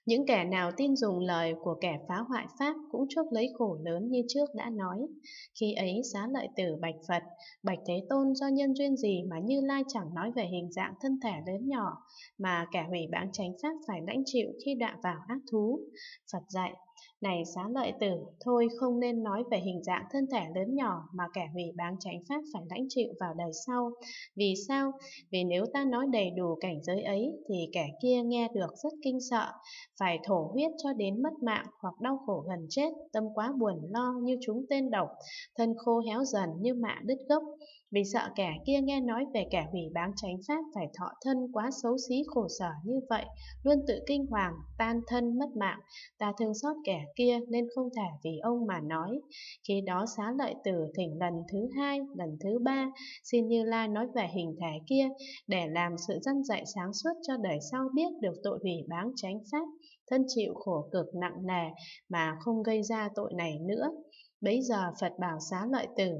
Những kẻ nào tin dùng lời của kẻ phá hoại Pháp cũng chuốc lấy khổ lớn như trước đã nói. Khi ấy Xá Lợi Tử bạch Phật: Bạch Thế Tôn, do nhân duyên gì mà Như Lai chẳng nói về hình dạng thân thể lớn nhỏ mà kẻ hủy báng chánh Pháp phải lãnh chịu khi đọa vào ác thú? Phật dạy: Này Xá Lợi Tử, thôi không nên nói về hình dạng thân thể lớn nhỏ mà kẻ hủy báng chánh Pháp phải lãnh chịu vào đời sau. Vì sao? Vì nếu ta nói đầy đủ cảnh giới ấy thì kẻ kia nghe được rất kinh sợ, phải thổ huyết cho đến mất mạng hoặc đau khổ gần chết, tâm quá buồn lo như trúng tên độc, thân khô héo dần như mạ đứt gốc. Vì sợ kẻ kia nghe nói về kẻ hủy báng chánh Pháp phải thọ thân quá xấu xí khổ sở như vậy, luôn tự kinh hoàng, tan thân mất mạng, ta thương xót kẻ kia nên không thể vì ông mà nói. Khi đó Xá Lợi Tử thỉnh lần thứ hai, lần thứ ba, xin Như Lai nói về hình thể kia, để làm sự dân dạy sáng suốt cho đời sau biết được tội hủy báng chánh Pháp, thân chịu khổ cực nặng nề mà không gây ra tội này nữa. Bấy giờ Phật bảo Xá Lợi Tử: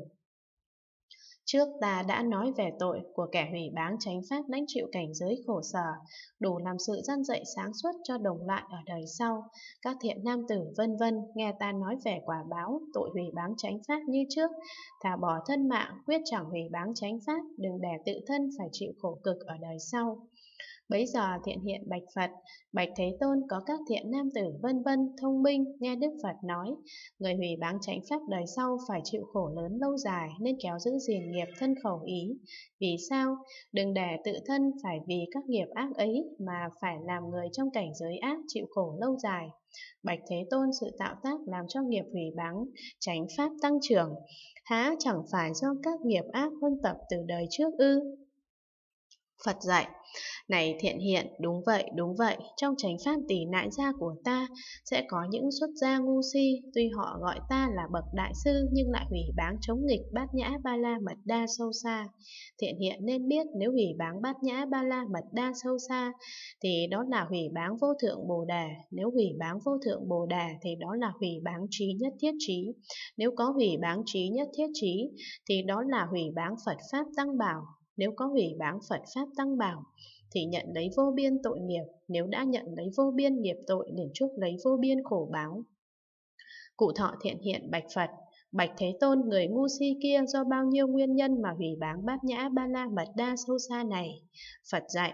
Trước ta đã nói về tội của kẻ hủy báng chánh Pháp lãnh chịu cảnh giới khổ sở, đủ làm sự dân dạy sáng suốt cho đồng loại ở đời sau. Các thiện nam tử vân vân nghe ta nói về quả báo tội hủy báng chánh Pháp như trước, thà bỏ thân mạng quyết chẳng hủy báng chánh Pháp, đừng để tự thân phải chịu khổ cực ở đời sau. Bấy giờ thiện hiện bạch Phật: Bạch Thế Tôn, có các thiện nam tử vân vân thông minh nghe Đức Phật nói, người hủy báng chánh Pháp đời sau phải chịu khổ lớn lâu dài nên kéo giữ gìn nghiệp thân khẩu ý. Vì sao? Đừng để tự thân phải vì các nghiệp ác ấy mà phải làm người trong cảnh giới ác chịu khổ lâu dài. Bạch Thế Tôn, sự tạo tác làm cho nghiệp hủy báng chánh Pháp tăng trưởng, há chẳng phải do các nghiệp ác huân tập từ đời trước ư? Phật dạy: Này thiện hiện, đúng vậy, trong chánh pháp tỳ nại gia của ta sẽ có những xuất gia ngu si, tuy họ gọi ta là bậc đại sư nhưng lại hủy báng chống nghịch bát nhã ba la mật đa sâu xa. Thiện hiện nên biết, nếu hủy báng bát nhã ba la mật đa sâu xa thì đó là hủy báng vô thượng bồ đề, nếu hủy báng vô thượng bồ đề thì đó là hủy báng trí nhất thiết trí, nếu có hủy báng trí nhất thiết trí thì đó là hủy báng Phật pháp tăng bảo, nếu có hủy báng Phật pháp tăng bảo thì nhận lấy vô biên tội nghiệp, nếu đã nhận lấy vô biên nghiệp tội liền chuốc lấy vô biên khổ báo. Cụ thọ thiện hiện bạch Phật: Bạch Thế Tôn, người ngu si kia do bao nhiêu nguyên nhân mà hủy báng bát nhã ba la mật đa sâu xa này? Phật dạy: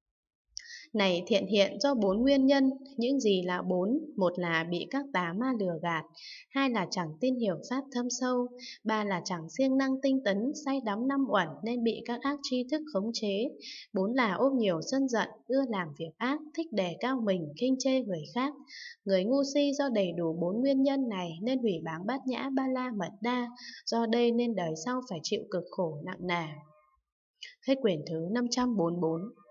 Này thiện hiện, do 4 nguyên nhân. Những gì là 4? Một là bị các tà ma lừa gạt, hai là chẳng tin hiểu pháp thâm sâu, ba là chẳng siêng năng tinh tấn, say đắm năm uẩn nên bị các ác tri thức khống chế, bốn là ôm nhiều sân giận, ưa làm việc ác, thích đề cao mình, khinh chê người khác. Người ngu si do đầy đủ 4 nguyên nhân này nên hủy báng bát nhã ba la mật đa, do đây nên đời sau phải chịu cực khổ nặng nề. Hết quyển thứ 544.